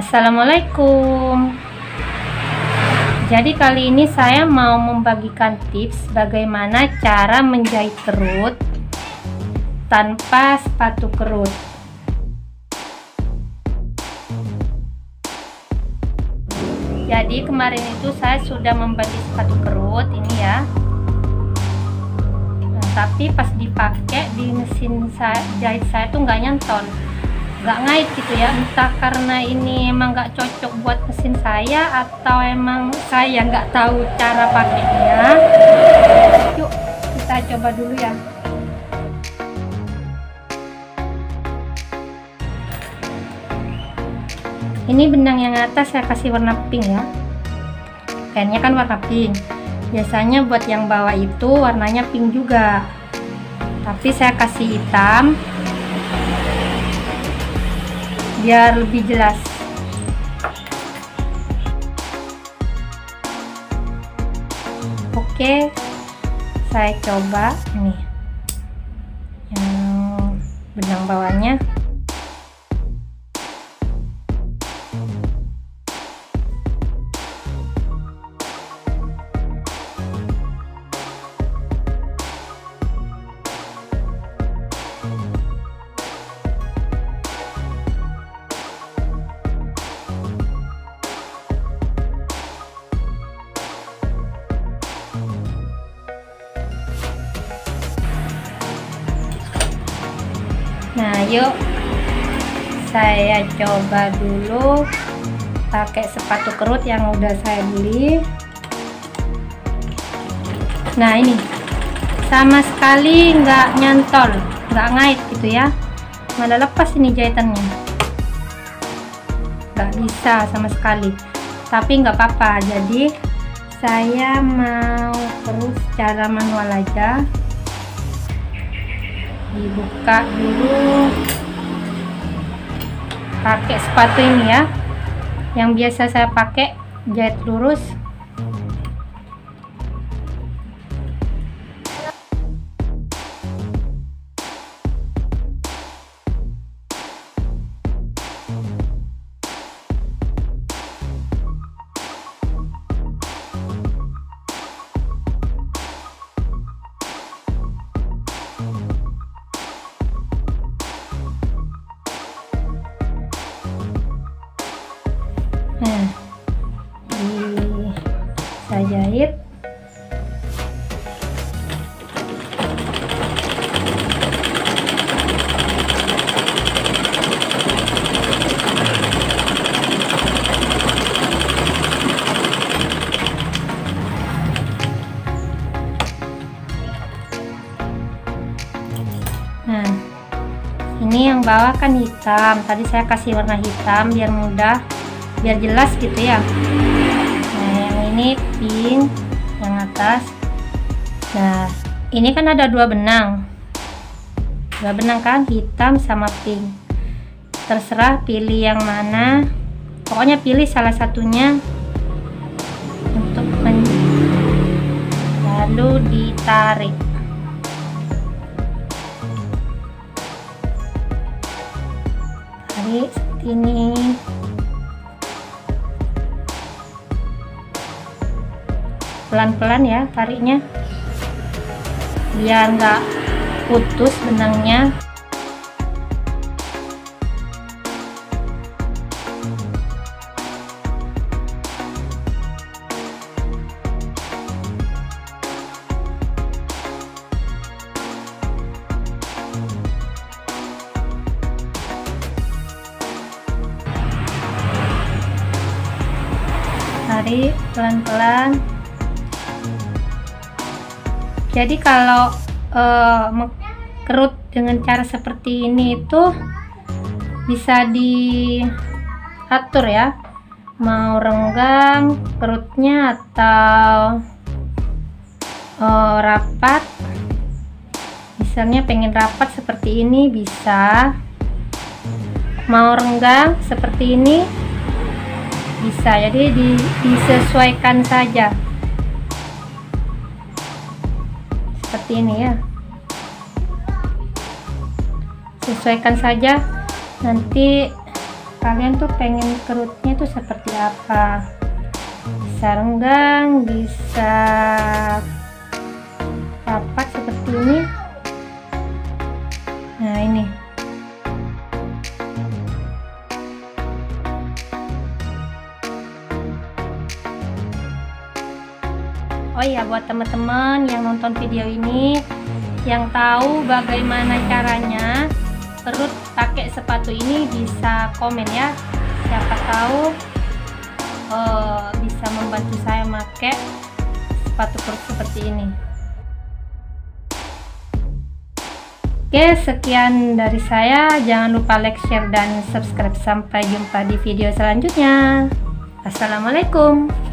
Assalamualaikum. Jadi kali ini saya mau membagikan tips bagaimana cara menjahit kerut tanpa sepatu kerut. Jadi kemarin itu saya sudah membeli sepatu kerut ini ya. Nah, tapi pas dipakai di mesin jahit saya tuh nggak nyantol, nggak ngait gitu ya. Entah karena ini emang nggak cocok buat mesin saya atau emang saya nggak tahu cara pakainya. Yuk kita coba dulu ya. Ini benang yang atas saya kasih warna pink ya, kainnya kan warna pink. Biasanya buat yang bawah itu warnanya pink juga, tapi saya kasih hitam biar lebih jelas. Oke, saya coba nih yang benang bawahnya. Nah, yuk saya coba dulu pakai sepatu kerut yang udah saya beli. Nah, ini sama sekali nggak nyantol, nggak ngait gitu ya, malah lepas ini jahitannya, nggak bisa sama sekali. Tapi nggak apa-apa, jadi saya mau terus cara manual aja. Dibuka dulu pakai sepatu ini ya, yang biasa saya pakai, jahit lurus. Nah, saya jahit. Nah, ini yang bawah kan hitam, tadi saya kasih warna hitam biar mudah, biar jelas gitu ya. Nah, yang ini pink yang atas. Nah, ini kan ada dua benang kan, hitam sama pink. Terserah pilih yang mana, pokoknya pilih salah satunya untuk lalu ditarik. Tarik seperti ini. Pelan-pelan ya tariknya, biar nggak putus benangnya. Tarik pelan-pelan. Jadi kalau kerut dengan cara seperti ini itu bisa diatur ya, mau renggang kerutnya atau rapat. Misalnya pengen rapat seperti ini bisa, mau renggang seperti ini bisa. Jadi disesuaikan saja. Seperti ini ya, sesuaikan saja. Nanti kalian tuh pengen kerutnya tuh seperti apa, bisa renggang, bisa rapat seperti ini. Nah ini oh iya, buat teman-teman yang nonton video ini yang tahu bagaimana caranya perut pakai sepatu ini, bisa komen ya, siapa tahu bisa membantu saya pakai sepatu perut seperti ini. Oke, sekian dari saya, jangan lupa like, share, dan subscribe. Sampai jumpa di video selanjutnya. Assalamualaikum.